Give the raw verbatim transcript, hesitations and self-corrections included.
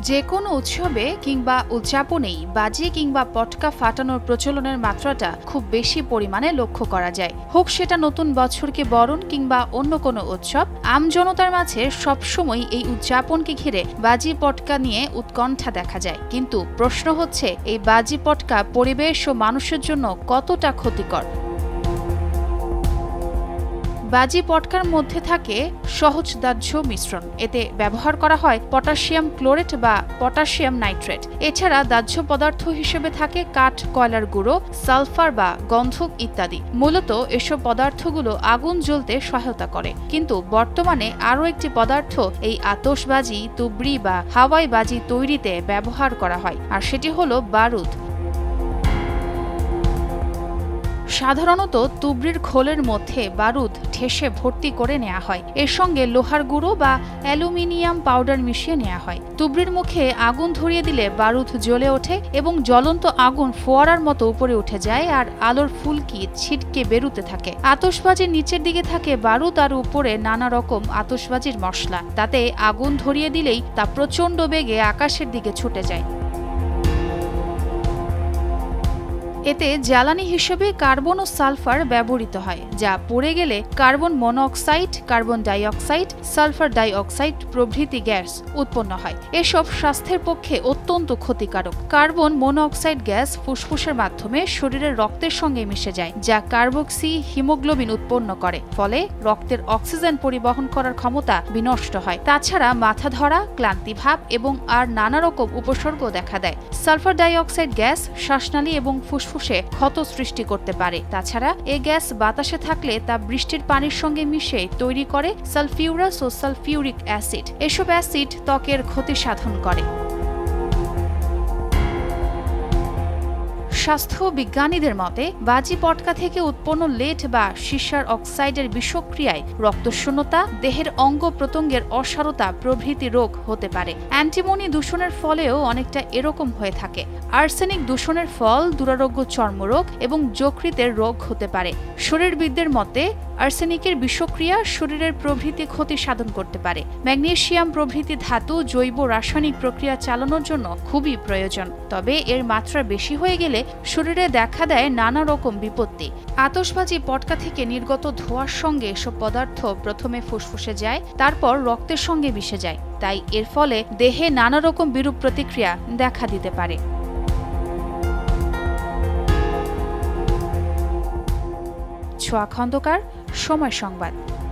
যে কোনো উৎসবে কিংবা উদযাপনেই বাজি কিংবা পটকা ফাটানোর প্রচলনের মাত্রাটা খুব বেশি পরিমাণে লক্ষ্য করা যায়। হোক সেটা নতুন বছরকে বরণ কিংবা অন্য কোনো উৎসব, আমজনতার মাঝে সবসময় এই উদযাপনকে ঘিরে বাজি পটকা নিয়ে উৎকণ্ঠা দেখা যায়। কিন্তু প্রশ্ন হচ্ছে, এই বাজি পটকা পরিবেশ ও মানুষের জন্য কতটা ক্ষতিকর? বাজি পটকার মধ্যে থাকে সহজদাহ্য মিশ্রণ। এতে ব্যবহার করা হয় পটাশিয়াম ক্লোরেট বা পটাশিয়াম নাইট্রেট। এছাড়া দাহ্য পদার্থ হিসেবে থাকে কাঠ, কয়লার গুঁড়ো, সালফার বা গন্ধক ইত্যাদি। মূলত এসব পদার্থগুলো আগুন জ্বলতে সহায়তা করে। কিন্তু বর্তমানে আরও একটি পদার্থ এই আতশবাজি, তুবড়ি বা হাওয়াই বাজি তৈরিতে ব্যবহার করা হয়, আর সেটি হলো বারুদ। সাধারণত তুবড়ির খোলের মধ্যে বারুদ ঠেসে ভর্তি করে নেওয়া হয়। এর সঙ্গে লোহার গুঁড়ো বা অ্যালুমিনিয়াম পাউডার মিশিয়ে নেওয়া হয়। তুবড়ির মুখে আগুন ধরিয়ে দিলে বারুদ জ্বলে ওঠে এবং জ্বলন্ত আগুন ফোয়ারার মতো উপরে উঠে যায় আর আলোর ফুলকি ছিটকে বেরুতে থাকে। আতশবাজির নিচের দিকে থাকে বারুদ আর উপরে নানা রকম আতশবাজির মশলা। তাতে আগুন ধরিয়ে দিলেই তা প্রচণ্ড বেগে আকাশের দিকে ছুটে যায়। এতে জ্বালানি হিসেবে কার্বন ও সালফার ব্যবহৃত হয়, যা পড়ে গেলে carbon monoxide, carbon dioxide, sulphur dioxide প্রভৃতি গ্যাস উৎপন্ন হয়। এসব স্বাস্থ্যের পক্ষে অত্যন্ত ক্ষতিকারক। কার্বন মনোক্সাইড গ্যাস ফুসফুসের মাধ্যমে শরীরের রক্তের সঙ্গে মিশে যায়, যা কার্বক্সি হিমোগ্লোবিন উৎপন্ন করে। ফলে রক্তের অক্সিজেন পরিবহন করার ক্ষমতা বিনষ্ট হয়। তাছাড়া মাথা ধরা, ক্লান্তিভাব এবং আর নানা রকম উপসর্গ দেখা দেয়। সালফার ডাইঅক্সাইড গ্যাস শ্বাসনালী এবং ফুসফুস ক্ষত সৃষ্টি করতে পারে। তাছাড়া এ গ্যাস বাতাসে থাকলে তা বৃষ্টির পানির সঙ্গে মিশে তৈরি করে সালফিউরাস ও সালফিউরিক অ্যাসিড। এসব অ্যাসিড ত্বকের ক্ষতি সাধন করে। স্বাস্থ্য বিজ্ঞানীদের মতে বাজি পটকা থেকে উৎপন্ন লেড বা সীসার অক্সাইডের বিষক্রিয়ায় রক্তশূন্যতা, দেহের অঙ্গ প্রত্যঙ্গের অসারতা প্রভৃতি রোগ হতে পারে। অ্যান্টিমনি দূষণের ফলেও অনেকটা এরকম হয়ে থাকে। আর্সেনিক দূষণের ফল দুরারোগ্য চর্মরোগ এবং যকৃতের রোগ হতে পারে। শরীরবিদদের মতে আর্সেনিকের বিষক্রিয়া শরীরের প্রভৃতি ক্ষতি সাধন করতে পারে। ম্যাগনেসিয়াম প্রভৃতি ধাতু জৈব রাসায়নিক প্রক্রিয়া চালানোর জন্য খুবই প্রয়োজন। তবে এর মাত্রা বেশি হয়ে গেলে শরীরে দেখা দেয় নানা রকম বিপত্তি। আতশবাজি পটকা থেকে নির্গত ধোঁয়ার সঙ্গে এসব পদার্থ প্রথমে ফুসফুসে যায়, তারপর রক্তের সঙ্গে মিশে যায়। তাই এর ফলে দেহে নানা রকম বিরূপ প্রতিক্রিয়া দেখা দিতে পারে। ছোঁয়া খন্দকার, সময় সংবাদ।